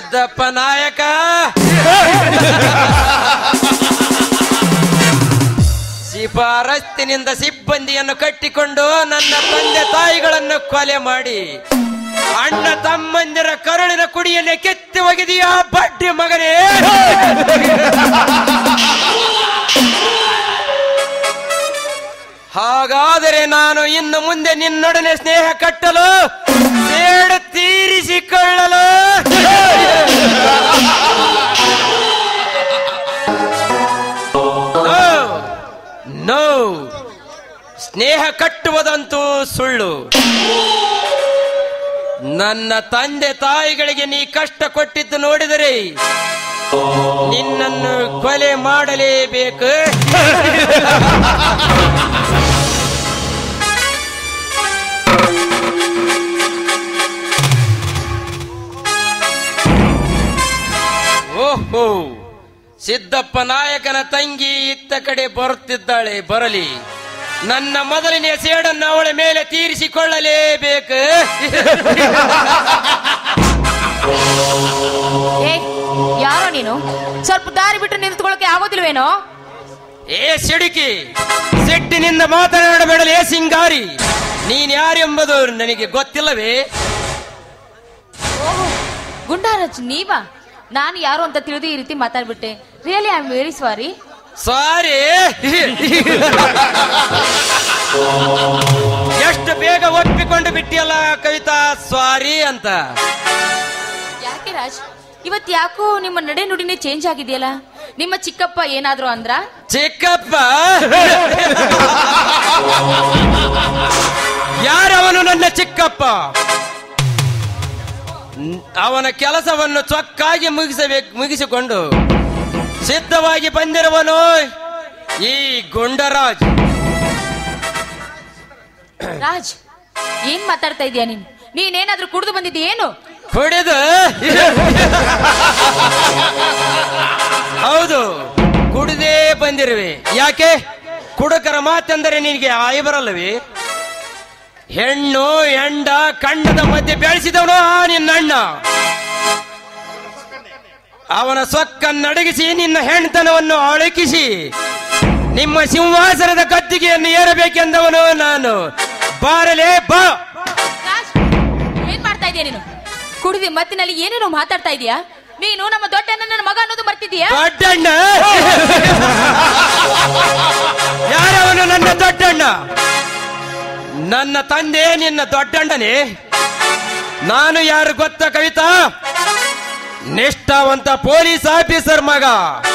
ಸಿದ್ದಪ್ಪ ನಾಯಕ ಶಿಫಾರಸ್ತಿನಿಂದ ಸಿಬ್ಬಂದಿಯನ್ನು ಕಟ್ಟಿಕೊಂಡು ನನ್ನ ತಂದೆ ತಾಯಿಗಳನ್ನು ಕೊಲೆ ಮಾಡಿ ಅಣ್ಣ ತಮ್ಮಂದಿರ ಕರುಳಿನ ಕುಡಿಯನ್ನೇ ಕೆತ್ತಿ ಒಗೆದಿಯ ಬಡ್ಡಿ ಮಗನೇ. ಹಾಗಾದರೆ ನಾನು ಇನ್ನು ಮುಂದೆ ನಿನ್ನೊಡನೆ ಸ್ನೇಹ ಕಟ್ಟಲು ಸೇಡು ತೀರಿಸಿಕೊಳ್ಳಲು ನೋ, ಸ್ನೇಹ ಕಟ್ಟುವುದಂತೂ ಸುಳ್ಳು. ನನ್ನ ತಂದೆ ತಾಯಿಗಳಿಗೆ ನೀ ಕಷ್ಟ ಕೊಟ್ಟಿದ್ದು ನೋಡಿದರೆ ನಿನ್ನನ್ನು ಕೊಲೆ ಮಾಡಲೇಬೇಕು. ಓಹೋ, ಸಿದ್ದಪ್ಪ ನಾಯಕನ ತಂಗಿ ಇತ್ತ ಕಡೆ ಬರುತ್ತಿದ್ದಾಳೆ. ಬರಲಿ, ನನ್ನ ಮೊದಲನೆಯ ಸೇಡನ್ನು ಅವಳ ಮೇಲೆ ತೀರಿಸಿಕೊಳ್ಳಲೇಬೇಕು. ಯಾರೋ ನೀನು? ಸ್ವಲ್ಪ ದಾರಿ ಬಿಟ್ಟು ನಿಂತುಕೊಳ್ಳಕ್ಕೆ ಆಗೋದಿಲ್ವೇನೋ? ಏ ಸಿಡುಕಿ, ಸಿಟ್ಟಿನಿಂದ ಮಾತನಾಡಬೇಡಲೇ ಸಿಂಗಾರಿ. ನೀನ್ ಯಾರೆಂಬುದು ನನಗೆ ಗೊತ್ತಿಲ್ಲವೇ? ಓಹೋ, ಗುಂಡಾರಾಜ್ ನೀವಾ? ನಾನು ಯಾರು ಅಂತ ತಿಳಿದು ಈ ರೀತಿ ಮಾತಾಡ್ಬಿಟ್ಟೆ. Really I am very sorry. Sorry? ಎಷ್ಟು ಬೇಗ ಒಪ್ಪಿಕೊಂಡು ಬಿಟ್ಟಿಯಲ್ಲ ಕವಿತಾ, ಸಾರಿ ಅಂತ. ಯಾಕೆ ರಾಜ್, ಇವತ್ ಯಾಕೋ ನಿಮ್ಮ ನಡೆ ನುಡಿನೇ ಚೇಂಜ್ ಆಗಿದೆಯಲ್ಲ? ನಿಮ್ಮ ಚಿಕ್ಕಪ್ಪ ಏನಾದ್ರು ಅಂದ್ರ? ಚಿಕ್ಕಪ್ಪ? ಯಾರವನು ನನ್ನ ಚಿಕ್ಕಪ್ಪ? ಅವನ ಕೆಲಸವನ್ನು ಚೊಕ್ಕಾಗಿ ಮುಗಿಸಿಕೊಂಡು ಸಿದ್ಧವಾಗಿ ಬಂದಿರುವನು ಈ ಗುಂಡರಾಜ್. ರಾಜ್, ಏನ್ ಮಾತಾಡ್ತಾ ಇದೀಯ ನೀನು? ನೀನೇನಾದ್ರೂ ಕುಡಿದು ಬಂದಿದ್ದೀಯೇನು? ಕುಡಿದು? ಹೌದು, ಕುಡಿದೇ ಬಂದಿರುವೆ. ಯಾಕೆ? ಕುಡುಕರ ಮಾತೆಂದರೆ ನಿನಗೆ ಆಯಿ ಬರಲ್ಲವೇ? ಹೆಣ್ಣು ಹೆಂಡ ಕಂಡದ ಮಧ್ಯೆ ಬೆಳೆಸಿದವನು ನಿನ್ನಣ್ಣ. ಅವನ ಸೊಕ್ಕನ್ನಡಗಿಸಿ ನಿನ್ನ ಹೆಣ್ತನವನ್ನು ಅಳಕಿಸಿ ನಿಮ್ಮ ಸಿಂಹಾಸನದ ಗದ್ದಿಗೆಯನ್ನು ಏರಬೇಕೆಂದವನು ನಾನು. ಬಾರಲೇ ಬಾ. ಏನ್ ಮಾಡ್ತಾ ಇದೀಯ ನೀನು? ಕುಡಿದಿ ಮತ್ತಿನಲ್ಲಿ ಏನೇನೋ ಮಾತಾಡ್ತಾ ಇದೀಯಾ? ನೀನು ನಮ್ಮ ದೊಡ್ಡಣ್ಣ ನನ್ನ ಮಗ ಅನ್ನೋದು ಮರ್ತಿದೀಯಾ? ದೊಡ್ಡಣ್ಣ? ಯಾರವನು ನನ್ನ ದೊಡ್ಡಣ್ಣ? ನನ್ನ ತಂದೆ ನಿನ್ನ ದೊಡ್ಡಣ್ಣನೇ. ನಾನು ಯಾರು ಗೊತ್ತ ಕವಿತಾ? ನಿಷ್ಠಾವಂತ ಪೊಲೀಸ್ ಆಫೀಸರ್ ಮಗ.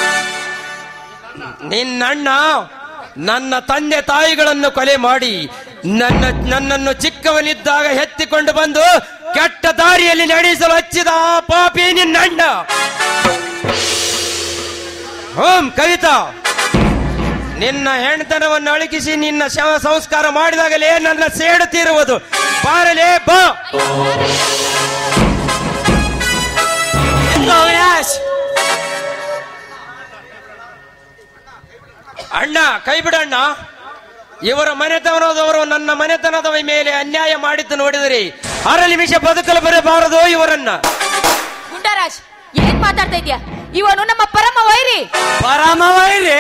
ನಿನ್ನಣ್ಣ ನನ್ನ ತಂದೆ ತಾಯಿಗಳನ್ನು ಕೊಲೆ ಮಾಡಿ ನನ್ನನ್ನು ಚಿಕ್ಕವನಿದ್ದಾಗ ಎತ್ತಿಕೊಂಡು ಬಂದು ಕೆಟ್ಟ ದಾರಿಯಲ್ಲಿ ನಡೆಸಲು ಹಚ್ಚಿದ ಪಾಪಿ ನಿನ್ನಣ್ಣ. ಹೋಮ್ ಕವಿತಾ, ನಿನ್ನ ಹೆಣ್ತನವನ್ನು ಅಳಕಿಸಿ ನಿನ್ನ ಶವ ಸಂಸ್ಕಾರ ಮಾಡಿದಾಗಲೇ ನನ್ನ ಸೇಡು ತೀರುವುದು. ಬಾರಲೇ ಬಾ. ಅಣ್ಣ ಕೈ ಬಿಡಣ್ಣ. ಇವರ ಮನೆತನದವರು ನನ್ನ ಮನೆತನದ ಮೇಲೆ ಅನ್ಯಾಯ ಮಾಡಿದ್ದು ನೋಡಿದರೆ ಅರ ನಿಮಿಷ ಬದುಕಲು ಬರಬಾರದು ಇವರನ್ನ. ಗುಂಡರಾಜ್, ಏನ್ ಮಾತಾಡ್ತಾ ಇದ್ಯಾ? ಇವನು ನಮ್ಮ ಪರಮ ವೈರಿ. ಪರಮ ವೈರಿ?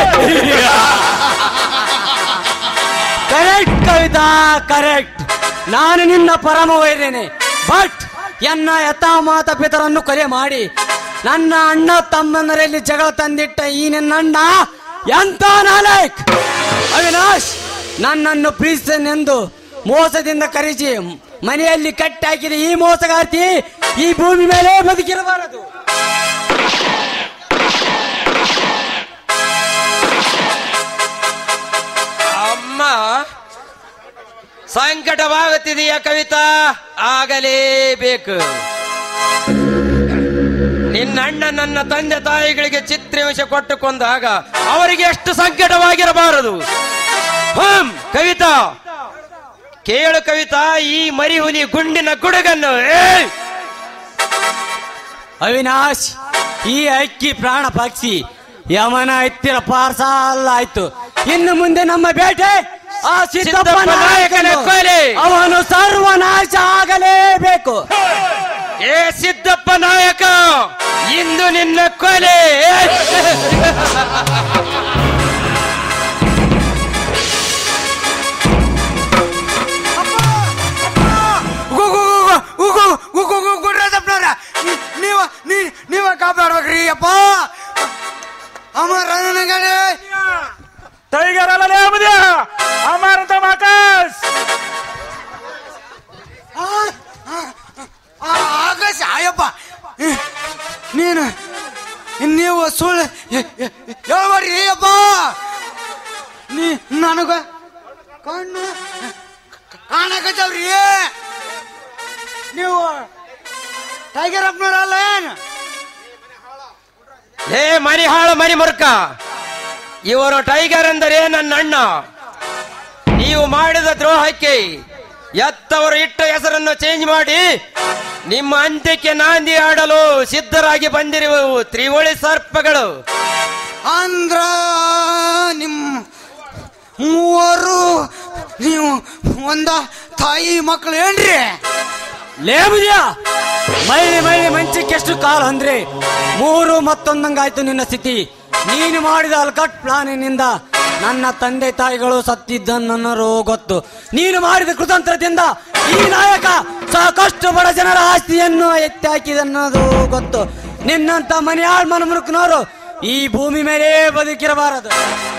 Correct Kavita, correct. ನಾನು ನಿನ್ನ ಪರಮ ವೈರಿನೇ. ಬಟ್ ಎನ್ನ ಯಥಾಮಾತ ಪಿತರನ್ನು ಕೊಲೆ ಮಾಡಿ ನನ್ನ ಅಣ್ಣ ತಮ್ಮನರಲ್ಲಿ ಜಗಳ ತಂದಿಟ್ಟ ಈ ನಿನ್ನಣ್ಣ ಎಂತ ನಾಲಾಯಕ್. ಅವಿನಾಶ್, ನನ್ನನ್ನು ಪ್ರೀತಿಸನೆಂದು ಮೋಸದಿಂದ ಕರೆಸಿ ಮನೆಯಲ್ಲಿ ಕಟ್ಟಾಕಿದ ಈ ಮೋಸಗಾರ್ತಿ ಈ ಭೂಮಿ ಮೇಲೆ ಬದುಕಿರಬಾರದು. ಅಮ್ಮ, ಸಂಕಟವಾಗುತ್ತಿದೆಯ ಕವಿತಾ? ಆಗಲೇಬೇಕು. ನಿನ್ನಣ್ಣ ನನ್ನ ತಂದೆ ತಾಯಿಗಳಿಗೆ ಚಿತ್ರಹಿಂಸೆ ಕೊಟ್ಟು ಕೊಂದಾಗ ಅವರಿಗೆ ಎಷ್ಟು ಸಂಕಟವಾಗಿರಬಾರದು? ಕವಿತಾ ಕೇಳು ಕವಿತಾ, ಈ ಮರಿಹುಲಿ ಗುಂಡಿನ ಗುಡುಗನ್ನು. ಅವಿನಾಶ್, ಈ ಅಕ್ಕಿ ಪ್ರಾಣ ಪಕ್ಷಿ ಯಮನ ಎತ್ತಿರ ಪಾರ್ಸಾಲ ಆಯ್ತು. ಇನ್ನು ಮುಂದೆ ನಮ್ಮ ಬೇಟೆ ಆ ಸಿದ್ದಪ್ಪ ನಾಯಕನ ಕೊಲೆ. ಅವನು ಸರ್ವನಾಶ ಆಗಲೇಬೇಕು. ಏ ಸಿದ್ದಪ್ಪ ಸಿದ್ದಪ್ಪ ನಾಯಕ, ಇಂದು ನಿನ್ನ ಕೊಲೆ. ಗುಡ್ರಾಜಪ್ಪನವ್ರ, ನೀವ ಕಾಪಾಡ್ಬೇಕ್ರಿ ಅಪ್ಪ. ಅಮರ ಟೈಗರ್ ಅಲ್ಲ ಅಮರ್ ಅಂತ ಮಾಕಾಸ್ ಆಕಾಶ ಅಯ್ಯಪ್ಪ, ನೀವು ಸುಳ್ಳು ಹೇಳ್ಬೇಡ್ರಿ ಅಪ್ಪ. ನನಗ ಕಣ್ಣು ಕಾಣಕತ್ತವ್ರಿ. ನೀವು ಟೈಗರ್ ಅಪ್ಪನವ್ರಲ್ಲ ಏನು? ಹೇ ಮರಿ ಹಾಳು ಮರಿ ಮುರ್ಕ, ಇವರು ಟೈಗರ್ ಅಂದರೆ ನನ್ನ ಅಣ್ಣ. ನೀವು ಮಾಡಿದ ದ್ರೋಹಕ್ಕೆ ಎತ್ತವರು ಇಟ್ಟ ಹೆಸರನ್ನು ಚೇಂಜ್ ಮಾಡಿ ನಿಮ್ಮ ಅಂತ್ಯಕ್ಕೆ ನಾಂದಿ ಆಡಲು ಸಿದ್ಧರಾಗಿ ಬಂದಿರುವವು ತ್ರಿವಳಿ ಸರ್ಪಗಳು. ಅಂದ್ರ ನಿಮ್ಮ ಮೂವರು ನೀವು ಒಂದ ತಾಯಿ ಮಕ್ಕಳು ಏನ್ರಿ? ಲೇಬುದಿಯ ಮೈಲಿ ಮೈಲಿ ಮಂಚಕ್ಕೆ ಎಷ್ಟು ಕಾಲ ಅಂದ್ರೆ ಮೂರು ಮತ್ತೊಂದಂಗಾಯ್ತು ನಿನ್ನ ಸ್ಥಿತಿ. ನೀನು ಮಾಡಿದ ಅಲ್ಕಟ್ ಪ್ಲಾನಿನಿಂದ ನನ್ನ ತಂದೆ ತಾಯಿಗಳು ಸತ್ತಿದ್ದನ್ನರು ಗೊತ್ತು. ನೀನು ಮಾಡಿದ ಕೃತಂತ್ರದಿಂದ ಈ ನಾಯಕ ಸಾಕಷ್ಟು ಬಡ ಜನರ ಆಸ್ತಿಯನ್ನು ಎತ್ತಿ ಹಾಕಿದನ್ನೋದು ಗೊತ್ತು. ನಿನ್ನಂತ ಮನೆಯಾಳ್ ಮನಮುರುಕನವರು ಈ ಭೂಮಿ ಮೇಲೆ ಬದುಕಿರಬಾರದು.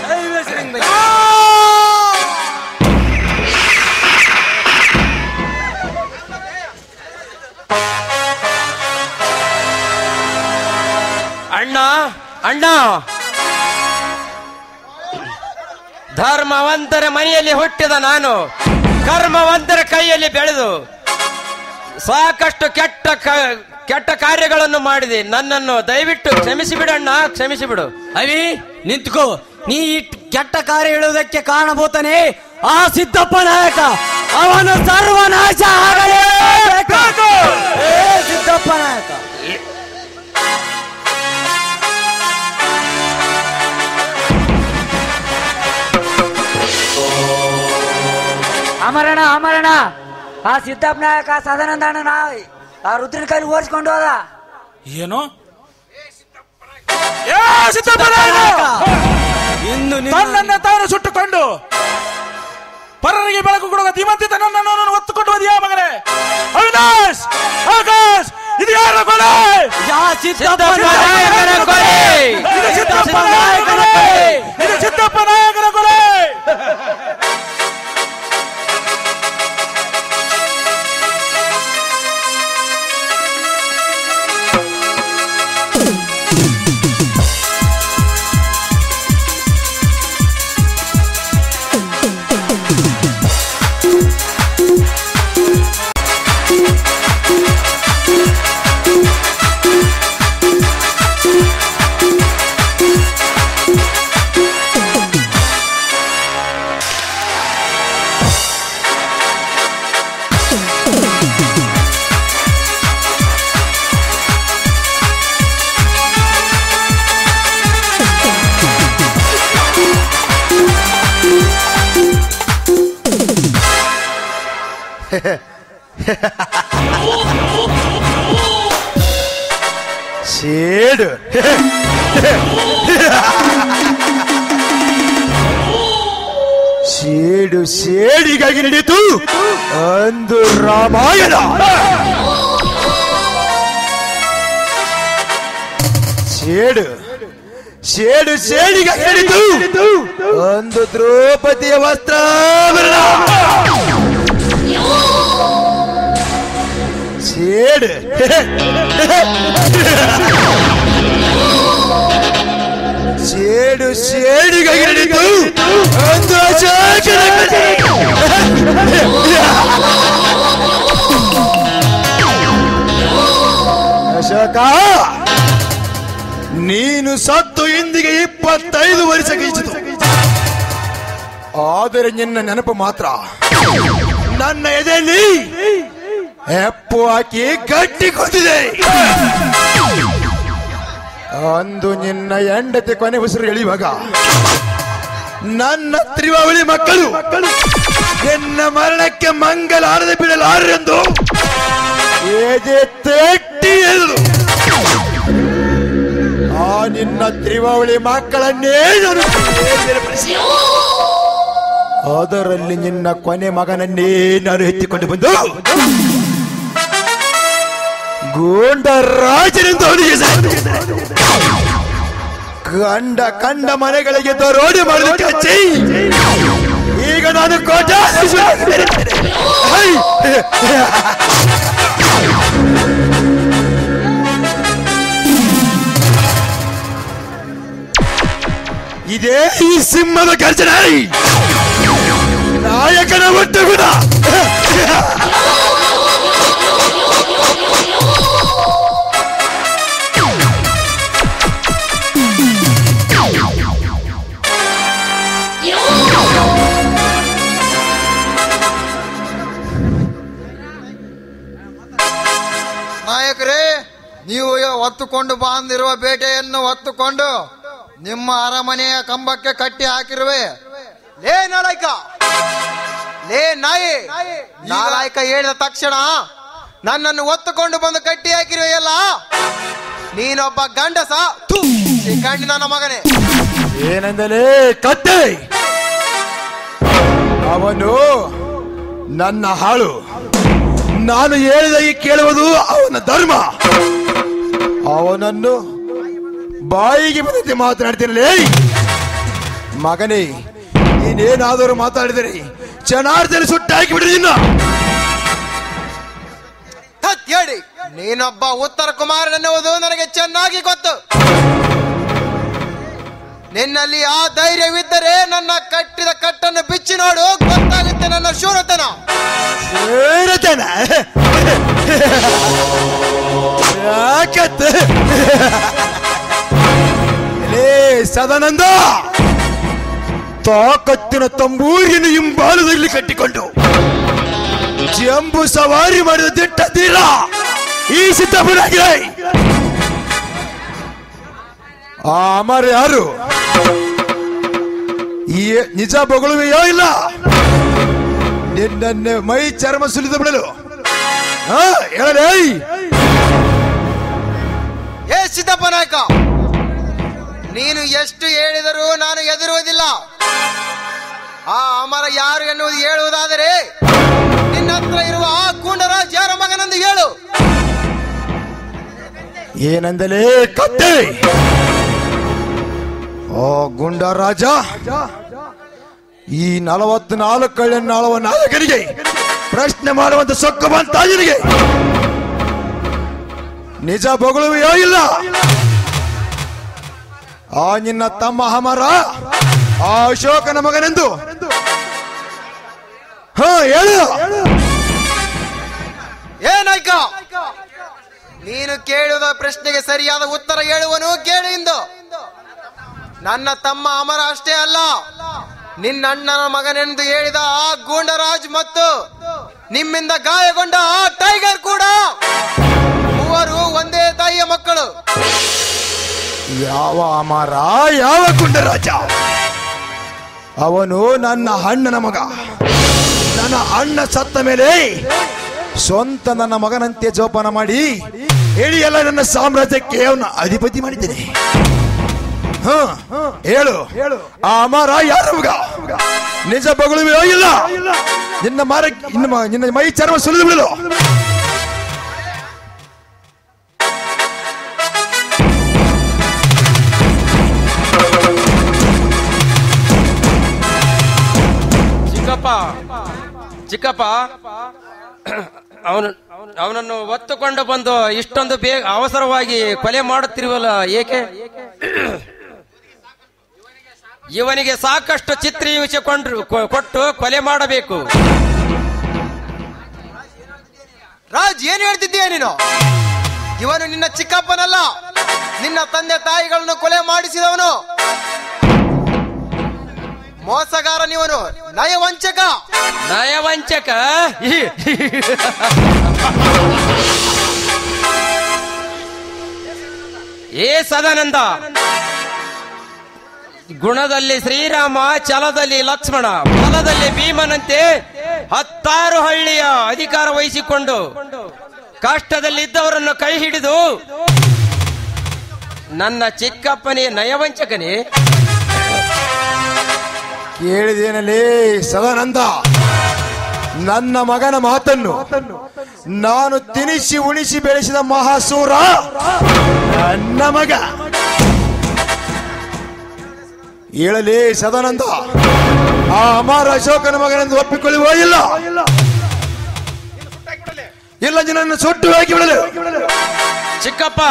ಅಣ್ಣ ಅಣ್ಣ, ಧರ್ಮವಂತರ ಮನೆಯಲ್ಲಿ ಹುಟ್ಟಿದ ನಾನು ಕರ್ಮವಂತರ ಕೈಯಲ್ಲಿ ಬೆಳೆದು ಸಾಕಷ್ಟು ಕೆಟ್ಟ ಕಾರ್ಯಗಳನ್ನು ಮಾಡಿದೆ. ನನ್ನನ್ನು ದಯವಿಟ್ಟು ಕ್ಷಮಿಸಿಬಿಡಣ್ಣ, ಕ್ಷಮಿಸಿಬಿಡು. ಅವಿ ನಿಂತ್ಕೋ. ನೀ ಕೆಟ್ಟ ಕಾರ್ಯ ಹೇಳುವುದಕ್ಕೆ ಕಾರಣಭೂತನೇ ಆ ಸಿದ್ದಪ್ಪ ನಾಯಕ. ಅವನು ಸರ್ವನಾಶ ಆಗಲೇಬೇಕು. ಸಿದ್ದಪ್ಪ ನಾಯಕ ಅಮರಣ ಅಮರಣ, ಆ ಸಿದ್ದಪ್ಪ ನಾಯಕ ಸದಾನಂದ ಅಣ್ಣ ಆ ರುದ್ರನ ಕೈಲಿ ಓಡಿಸ್ಕೊಂಡು ಹೋದ. ಏನು ಸಿದ್ದಪ್ಪ ನಾಯಕ ತನ್ನನ್ನ ತಾನು ಸುಟ್ಟುಕೊಂಡು ಪರರಿಗೆ ಬೆಳಕು ಕೊಡುವ ಧೀಮಂತಿತ ನನ್ನನ್ನು ಒತ್ತುಕೊಂಡು ಹೋದಿಯಾ ಮಗನೇ? ಅವಿನಾಶ್, ಆಕಾಶ್, ಇದು ಯಾರ ಕೊಲೆ? ಸಿದ್ದಪ್ಪ ನಾಯಕನ ಕೊಲೆ. ಇದು ಸಿದ್ದಪ್ಪ ನಾಯಕನ ಕೊಲೆ. ಇದು ಸಿದ್ದಪ್ಪ ನಾಯಕನ ಕೊಲೆ. ಶೇಡ್ ಶೇಡು ಶೇಡಿಗಾಗಿ ನಡೆಯಿತು ಅಂದು ರಾಮಾಯಣ. ಶೇಡು ಶೇಡು ಶೇಡಿಗಾಗಿ ನಡೆಯಿತು ಅಂದು ದ್ರೌಪದಿಯ ವಸ್ತ್ರಾಭರಣ. ಶೇಡ್ ಶೇಡು ಶೇಡಿಗಾಗಿ ನಡೆಯಿತು ಅಂದು ಅಶೋಕ. ನೀನು ಸತ್ತು ಇಂದಿಗೆ 25 ವರ್ಷ ಗೀಚಿತು. ಆದರೆ ನಿನ್ನ ನೆನಪು ಮಾತ್ರ ನನ್ನ ಎದೆಯಲ್ಲಿ ಹೆಪ್ಪು ಹಾಕಿ ಗಟ್ಟಿ ಕೂತಿದೆ. ಅಂದು ನಿನ್ನ ಹೆಂಡತಿ ಕೊನೆ ಉಸಿರು ಎಳೆಯುವಾಗ ನನ್ನ ತ್ರಿವಳಿ ಮಕ್ಕಳು ನಿನ್ನ ಮರಣಕ್ಕೆ ಮಂಗಲಾರದೆ ಬಿಡಲಾರೆಂದು ಎದೆ ಮೆಟ್ಟಿ ಎಳೆದು ಆ ನಿನ್ನ ತ್ರಿವಳಿ ಮಕ್ಕಳನ್ನೇ ನಾನು ಬೇರ್ಪಡಿಸಿ ಅದರಲ್ಲಿ ನಿನ್ನ ಕೊನೆ ಮಗನನ್ನೇ ನಾನು ಎತ್ತಿಕೊಂಡು ಬಂದು ಗೂಂಡರಾಜನೆಂದು ಅವನಿಗೆ ಕಂಡ ಮನೆಗಳಿಗೆ ದರೋಡೆ ಮಾಡಲಿಕ್ಕೆ ಹಚ್ಚಿ ಈಗ ನಾನು ಇದೇ ಈ ಸಿಂಹದ ಗರ್ಜನೆ ನಾಯಕನ ಒಟ್ಟು ಗುಣ ನಾಯಕರೇ, ನೀವು ಹೊತ್ತುಕೊಂಡು ಬಂದಿರುವ ಬೇಟೆಯನ್ನು ಹೊತ್ತುಕೊಂಡು ನಿಮ್ಮ ಅರಮನೆಯ ಕಂಬಕ್ಕೆ ಕಟ್ಟಿ ಹಾಕಿರುವೆ. ಲೇ ನಾಲಾಯಕ, ಲೇ ನಾಯಿ, ನಾಲಾಯಕ ಹೇಳಿದ ತಕ್ಷಣ ನನ್ನನ್ನು ಹೊತ್ತುಕೊಂಡು ಬಂದು ಕಟ್ಟಿ ಹಾಕಿರುವೆಯಲ್ಲ, ನೀನೊಬ್ಬ ಗಂಡಸ ಗಂಡಿ ನನ್ನ ಮಗನೇ. ಏನಂದಲೇ ಕತ್ತೆ? ಅವನು ನನ್ನ ಹಾಳು, ನಾನು ಹೇಳಿದಾಗಿ ಕೇಳುವುದು ಅವನ ಧರ್ಮ. ಅವನನ್ನು ಬಾಯಿಗೆ ಬಂದಂತೆ ಮಾತನಾಡ್ತೀರಲೇ ಮಗನೇ. ನೀನೇನಾದರೂ ಮಾತಾಡಿದರೆ ಚೆನ್ನಾರ್ದಲ್ಲಿ ಸುಟ್ಟು ಹಾಕಿಬಿಡ್ರಿ. ಹೇಳಿ, ನೀನೊಬ್ಬ ಉತ್ತರ ಕುಮಾರನೆನ್ನುವುದು ನನಗೆ ಚೆನ್ನಾಗಿ ಗೊತ್ತು. ನಿನ್ನಲ್ಲಿ ಆ ಧೈರ್ಯವಿದ್ದರೆ ನನ್ನ ಕಟ್ಟಿದ ಕಟ್ಟನ್ನು ಬಿಚ್ಚಿ ನೋಡು, ಗೊತ್ತಾಗುತ್ತೆ ನನ್ನ ಶೂರತನ. ಸದಾನಂದ, ತಾಕತ್ತಿನ ತಂಬೂರಿಯನ್ನು ಹಿಂಬಾಲದಲ್ಲಿ ಕಟ್ಟಿಕೊಂಡು ಜಂಬು ಸವಾರಿ ಮಾಡಿದ ದಿಟ್ಟ ತೀರ ಈ ಸಿದ್ದಪ್ಪನಾಗಿದೆ. ಆ ಅಮರ ಯಾರು? ಈ ನಿಜ ಬೊಗಳುವೆಯೋ ಇಲ್ಲ? ನಿನ್ನನ್ನೇ ಮೈ ಚರ್ಮ ಸುಲಿದು ಬಿಡಲು ಹೇಳಲೇ. ಏ ಸಿದ್ದಪ್ಪ ನಾಯಕ, ನೀನು ಎಷ್ಟು ಹೇಳಿದರೂ ನಾನು ಹೆದರುವುದಿಲ್ಲ. ಆ ಅಮರ ಯಾರು ಎನ್ನುವುದು ಹೇಳುವುದಾದರೆ ನಿನ್ನ ಹತ್ರ ಇರುವ ಆ ಗೂಂಡರಾಜ್ ಯಾರ ಮಗನೆಂದು ಹೇಳು. ಏನಂದಲೇ ಕತ್ತೆ? ಓ ಗುಂಡರಾಜ, ಈ 44 ಕಳ್ಳನ್ನಾಳುವ ನಾಯಕನಿಗೆ ಪ್ರಶ್ನೆ ಮಾಡುವಂತ ಸೊಕ್ಕು ಬಂತ ನಿನಗೆ? ನಿಜ ಬೊಗಳುವೆಯೋ ಇಲ್ಲ? ಆ ನಿನ್ನ ತಮ್ಮ ಅಮರ ಆ ಅಶೋಕನ ಮಗನೆಂದು ಹೇಳು. ಏನಾಯ್ಕ, ನೀನು ಕೇಳುವ ಪ್ರಶ್ನೆಗೆ ಸರಿಯಾದ ಉತ್ತರ ಹೇಳುವನು ಕೇಳು ಇಂದು. ನನ್ನ ತಮ್ಮ ಅಮರ ಅಷ್ಟೇ ಅಲ್ಲ, ನಿನ್ನ ಅಣ್ಣನ ಮಗನೆಂದು ಹೇಳಿದ ಆ ಗೂಂಡರಾಜ್ ಮತ್ತು ನಿಮ್ಮಿಂದ ಗಾಯಗೊಂಡ ಆ ಟೈಗರ್ ಕೂಡ ಮೂವರು ಒಂದೇ ತಾಯಿಯ ಮಕ್ಕಳು. ಯಾವ ಅಮರ, ಯಾವ ಗುಂಡರಾಜ? ಅವನು ನನ್ನ ಅಣ್ಣನ ಮಗ. ನನ್ನ ಅಣ್ಣ ಸತ್ತ ಮೇಲೆ ಸ್ವಂತ ನನ್ನ ಮಗನಂತೆ ಜೋಪಾನ ಮಾಡಿ ಹೇಳಿ ಎಲ್ಲ ನನ್ನ ಸಾಮ್ರಾಜ್ಯಕ್ಕೆ ಅವನ ಅಧಿಪತಿ ಮಾಡಿದ್ದೇನೆ. ಹೇಳು, ಆ ಅಮರ ಯಾರ ಮಗ? ನಿಜ ಬೊಗಳುವೆಯೋ ಇಲ್ಲ? ನಿನ್ನ ಮೈ ಚರ್ಮ ಸುಲಿದು ಬಿಡಲು. ಚಿಕ್ಕಪ್ಪ, ಅವನನ್ನು ಒತ್ತುಕೊಂಡು ಬಂದು ಇಷ್ಟೊಂದು ಬೇಗ ಅವಸರವಾಗಿ ಕೊಲೆ ಮಾಡುತ್ತಿರುವಲ್ಲ, ಏಕೆ? ಇವನಿಗೆ ಸಾಕಷ್ಟು ಚಿತ್ರೀವಿಷ ಕೊಟ್ಟು ಕೊಲೆ ಮಾಡಬೇಕು. ರಾಜ್, ಏನ್ ಹೇಳ್ತಿದ್ದೀಯ ನೀನು? ಇವನು ನಿನ್ನ ಚಿಕ್ಕಪ್ಪನಲ್ಲ, ನಿನ್ನ ತಂದೆ ತಾಯಿಗಳನ್ನು ಕೊಲೆ ಮಾಡಿಸಿದವನು. ಮೋಸಗಾರ ನೀವನು, ನಯವಂಚಕ. ನಯವಂಚಕ? ಏ ಸದಾನಂದ, ಗುಣದಲ್ಲಿ ಶ್ರೀರಾಮ, ಛಲದಲ್ಲಿ ಲಕ್ಷ್ಮಣ, ಫಲದಲ್ಲಿ ಭೀಮನಂತೆ 16 ಹಳ್ಳಿಯ ಅಧಿಕಾರ ವಹಿಸಿಕೊಂಡು ಕಷ್ಟದಲ್ಲಿದ್ದವರನ್ನು ಕೈ ಹಿಡಿದು ನನ್ನ ಚಿಕ್ಕಪ್ಪನೇ ನಯವಂಚಕನೇ. ಕೇಳಿದೇನಲೇ ಸದಾನಂದ, ನನ್ನ ಮಗನ ಮಾತನ್ನು. ನಾನು ತಿನಿಸಿ ಉಣಿಸಿ ಬೆಳೆಸಿದ ಮಹಾಸೂರ ನನ್ನ ಮಗ. ಹೇಳಲೇ ಸದಾನಂದ, ಆ ಅಮರ ಅಶೋಕನ ಮಗನೆಂದು ಒಪ್ಪಿಕೊಳ್ಳುವ ಇಲ್ಲ ನಿನ್ನನ್ನು ಸುಟ್ಟು ಹಾಕಿ ಬಿಡಲು. ಚಿಕ್ಕಪ್ಪ,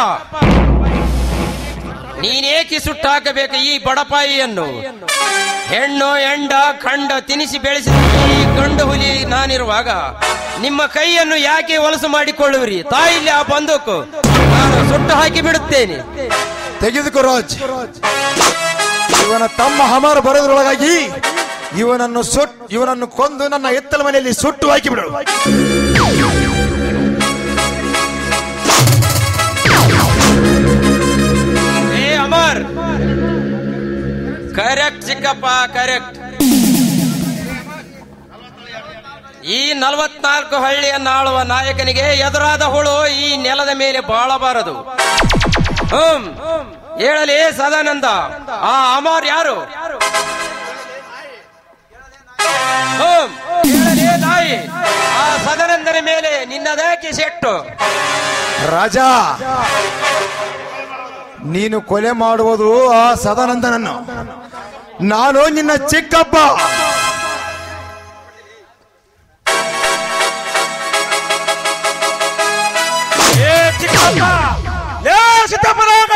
ನೀನೇಕೆ ಸುಟ್ಟಾಕಬೇಕು ಈ ಬಡಪಾಯಿಯನ್ನು? ಹೆಣ್ಣು ಎಂಡ ಕಂಡ ತಿನಿಸಿ ಬೆಳೆಸಿದ ಈ ಗಂಡು ಹುಲಿ ನಾನಿರುವಾಗ ನಿಮ್ಮ ಕೈಯನ್ನು ಯಾಕೆ ಹೊಲಸು ಮಾಡಿಕೊಳ್ಳುವಿರಿ? ತಾಯಿಲ್ಲಿ ಆ ಬಂದೂಕು ನಾನು ಸುಟ್ಟು ಹಾಕಿ ಬಿಡುತ್ತೇನೆ. ತೆಗೆದುಕೋ ರಾಜ್. ಇವನ ತಮ್ಮ ಹಮಾರ ಬರೋದ್ರೊಳಗಾಗಿ ಇವನನ್ನು ಕೊಂದು ನನ್ನ ಎತ್ತಲ ಮನೆಯಲ್ಲಿ ಸುಟ್ಟು ಹಾಕಿ ಬಿಡು. ಅಮರ್, ಕರೆಕ್ಟ್ ಚಿಕ್ಕಪ್ಪ, ಕರೆಕ್ಟ್. ಈ 44 ಹಳ್ಳಿಯನ್ನು ಆಳುವ ನಾಯಕನಿಗೆ ಎದುರಾದ ಹುಳು ಈ ನೆಲದ ಮೇಲೆ ಬಾಳಬಾರದು. ಹೇಳಲಿ ಸದಾನಂದ, ಆ ಅಮರ್ ಯಾರು? ಹೇಳಲಿ ನಾಯಿ, ಆ ಸದಾನಂದನ ಮೇಲೆ ನಿನ್ನದೇಕೆ ಸೆಟ್ಟು? ರಾಜ, ನೀನು ಕೊಲೆ ಮಾಡುವುದು ಆ ಸದಾನಂದನನ್ನು. ನಾನು ನಿನ್ನ ಚಿಕ್ಕಪ್ಪ. ಸಿದ್ದಪ್ಪನಾಗ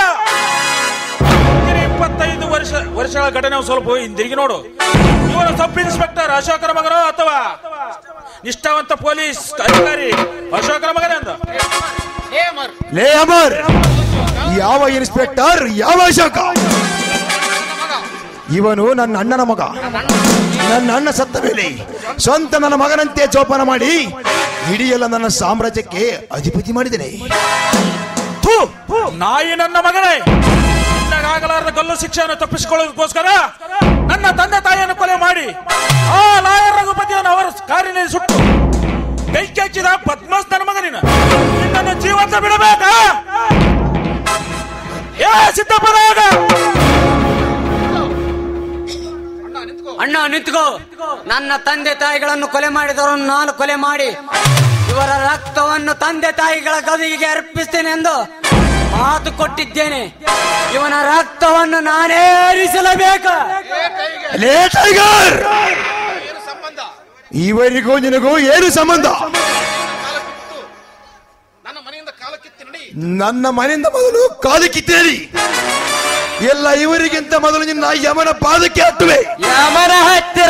25 ವರ್ಷಗಳ ಘಟನೆ ಸ್ವಲ್ಪ ಹಿಂದಿರುಗಿ ನೋಡು. ಇವನು ಸಬ್ ಇನ್ಸ್ಪೆಕ್ಟರ್ ಅಶೋಕರ ಮಗನೋ ಅಥವಾ ನಿಷ್ಠಾವಂತ ಪೊಲೀಸ್ ಅಧಿಕಾರಿ ಅಶೋಕರ ಮಗನೇ ಅಂತ? ಲೇ ಅಮರ್, ಯಾವ ಇನ್ಸ್ಪೆಕ್ಟರ್, ಯಾವ ಅಶೋಕ? ಇವನು ನನ್ನ ಅಣ್ಣನ ಮಗ. ನನ್ನ ಅಣ್ಣ ಸತ್ತ ಮೇಲೆ ಸ್ವಂತ ನನ್ನ ಮಗನಂತೆ ಜೋಪಾನ ಮಾಡಿ ಇಡೀ ಎಲ್ಲ ನನ್ನ ಸಾಮ್ರಾಜ್ಯಕ್ಕೆ ಅಧಿಪತಿ ಮಾಡಿದ್ದೇನೆ. ನಾಯಿ ನನ್ನ ಮಗನೇ, ಆಗಲಾರದ ಗಲ್ಲು ಶಿಕ್ಷೆಯನ್ನು ತಪ್ಪಿಸಿಕೊಳ್ಳೋದಕ್ಕೋಸ್ಕರ ನನ್ನ ತಂದೆ ತಾಯಿಯನ್ನು ಕೊಲೆ ಮಾಡಿ ಆ ಲಾಯರ್ ರಘುಪತಿಯನ್ನು ಅವರ ಕಾರಿನಲ್ಲಿ ಸುಟ್ಟು ಬೆಂಕಿ ಹಚ್ಚಿದ ಪದ್ಮಸ್ ನನ್ನ ಮಗನಿನ ನಿನ್ನನ್ನು ಜೀವಂತ ಬಿಡಬೇಕಾ? ಸಿದ್ದಪ್ಪನಾಗ ಅಣ್ಣ ನಿಂತ್ಕೋ. ನನ್ನ ತಂದೆ ತಾಯಿಗಳನ್ನು ಕೊಲೆ ಮಾಡಿದವರನ್ನು ನಾನು ಕೊಲೆ ಮಾಡಿ ಇವರ ರಕ್ತವನ್ನು ತಂದೆ ತಾಯಿಗಳ ಗದಿಗೆ ಅರ್ಪಿಸ್ತೇನೆ ಎಂದು ಮಾತು ಕೊಟ್ಟಿದ್ದೇನೆ. ಇವನ ರಕ್ತವನ್ನು ನಾನೇ ಹರಿಸಲೇಬೇಕು. ಇವರಿಗೂ ನಿನಗೂ ಏನು ಸಂಬಂಧ? ನನ್ನ ಮನೆಯಿಂದ ಮೊದಲು ಕಾಲು ಕಿತ್ತೇರಿ. ಎಲ್ಲ ಇವರಿಗಿಂತ ಮೊದಲು ನಿನ್ನ ಯಮನ ಪಾದಕ್ಕೆ ಹತ್ತುವೆ. ಯಮನ ಹತ್ತಿರ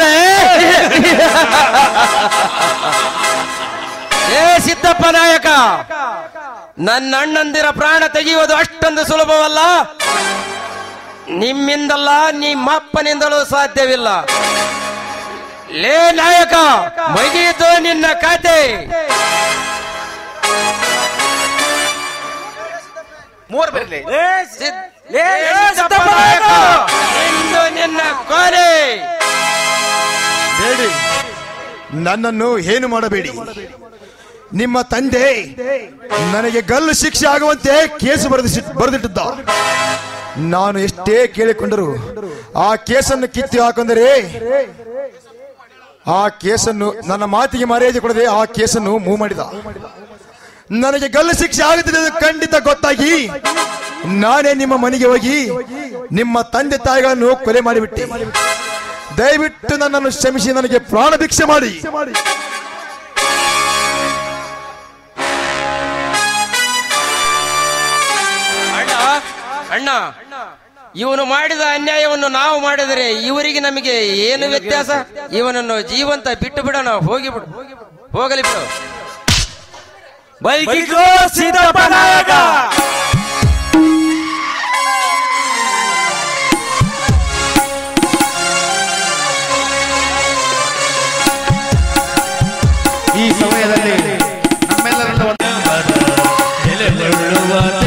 ಸಿದ್ದಪ್ಪ ನಾಯಕ, ನನ್ನ ಅಣ್ಣಂದಿರ ಪ್ರಾಣ ತೆಗೆಯುವುದು ಅಷ್ಟೊಂದು ಸುಲಭವಲ್ಲ. ನಿಮ್ಮಿಂದಲ್ಲ, ನಿಮ್ಮಪ್ಪನಿಂದಲೂ ಸಾಧ್ಯವಿಲ್ಲ. ಲೇ ನಾಯಕ, ಮುಗಿಯಿತು ನಿನ್ನ ಕತೆ. ಇಂದು ನಿನ್ನ ಕೊಲೆ. ಬೇಡಿ, ನನ್ನನ್ನು ಏನು ಮಾಡಬೇಡಿ. ನಿಮ್ಮ ತಂದೆ ನನಗೆ ಗಲ್ಲು ಶಿಕ್ಷೆ ಆಗುವಂತೆ ಕೇಸು ಬರೆದಿಟ್ಟಿದ್ದ. ನಾನು ಎಷ್ಟೇ ಕೇಳಿಕೊಂಡರು ಆ ಕೇಸನ್ನು ಕಿತ್ತು ಹಾಕೊಂಡರೆ ಆ ಕೇಸನ್ನು ನನ್ನ ಮಾತಿಗೆ ಮರ್ಯಾದೆ ಕೊಡದೆ ಆ ಕೇಸನ್ನು ಮೂವ್ ಮಾಡಿದ. ನನಗೆ ಗಲ್ಲು ಶಿಕ್ಷೆ ಆಗುತ್ತದೆ ಖಂಡಿತ ಗೊತ್ತಾಗಿ ನಾನೇ ನಿಮ್ಮ ಮನೆಗೆ ಹೋಗಿ ನಿಮ್ಮ ತಂದೆ ತಾಯಿಗಳನ್ನು ಕೊಲೆ ಮಾಡಿಬಿಟ್ಟೆ. ದಯವಿಟ್ಟು ನನ್ನನ್ನು ಕ್ಷಮಿಸಿ ನನಗೆ ಪ್ರಾಣ ಭಿಕ್ಷೆ ಮಾಡಿ. ಅಣ್ಣ, ಇವನು ಮಾಡಿದ ಅನ್ಯಾಯವನ್ನು ನಾವು ಮಾಡಿದರೆ ಇವರಿಗೆ ನಮಗೆ ಏನು ವ್ಯತ್ಯಾಸ? ಇವನನ್ನು ಜೀವಂತ ಬಿಟ್ಟು ಬಿಡೋಣ, ಹೋಗಲಿ ಬಿಡು. ಬೈಕಿಗೋ ಸಿದ್ದಪ್ಪ ನಾಯಕ. ಈ ಸಮಯದಲ್ಲಿ ನಮ್ಮೆಲ್ಲರನ್ನು